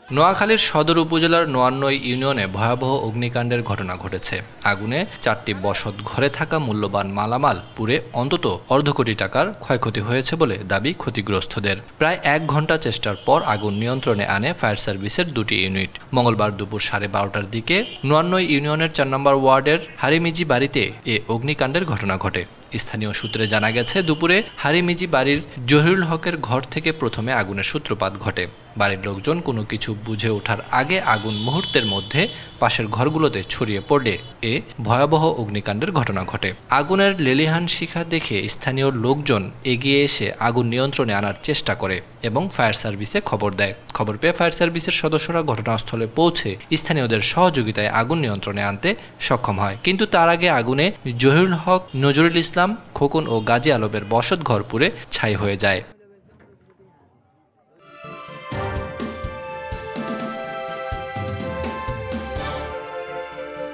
নোয়াখালীর সদর উপজেলার নোয়ান্নই ইউনিয়নে ভয়াবহ অগ্নিকাণ্ডের ঘটনা ঘটেছে। আগুনে 4টি বসত ঘরে থাকা মূল্যবান মালামাল পুড়ে অন্তত অর্ধ কোটি টাকার ক্ষয়ক্ষতি হয়েছে বলে দাবি ক্ষতিগ্রস্তদের। প্রায় 1 ঘণ্টা চেষ্টার পর আগুন নিয়ন্ত্রণে আনে ফায়ার সার্ভিসের 2টি ইউনিট। মঙ্গলবার দুপুর 12:30টার দিকে নোয়ান্নই ইউনিয়নের 4 নম্বর ওয়ার্ডের হারিমিজি বাড়িতে এ অগ্নিকাণ্ডের ঘটনা ঘটে। স্থানীয় সূত্রে জানা গেছে, দুপুরে হারিমিজি বাড়ির জহিরুল হকের ঘর থেকে প্রথমে আগুনের সূত্রপাত ঘটে। বাড়ির লোকজন কোনো কিছু বুঝে ওঠার আগে আগুন মুহূর্তের মধ্যে পাশের ঘরগুলোতে ছড়িয়ে পড়লে এ ভয়াবহ অগ্নিকাণ্ডের ঘটনা ঘটে। আগুনের লেলিহান শিখা দেখে স্থানীয় লোকজন এগিয়ে এসে আগুন নিয়ন্ত্রণে আনার চেষ্টা করে এবং ফায়ার সার্ভিসে খবর দেয়। খবর পেয়ে ফায়ার সার্ভিসের সদস্যরা ঘটনাস্থলে পৌঁছে স্থানীয়দের সহযোগিতায় আগুন নিয়ন্ত্রণে আনতে সক্ষম হয়। কিন্তু তার আগে আগুনে জহিরুল হক, নজরুল ইসলাম, খোকন ও গাজী আলমের বসতঘর পুড়ে ছাই হয়ে যায়।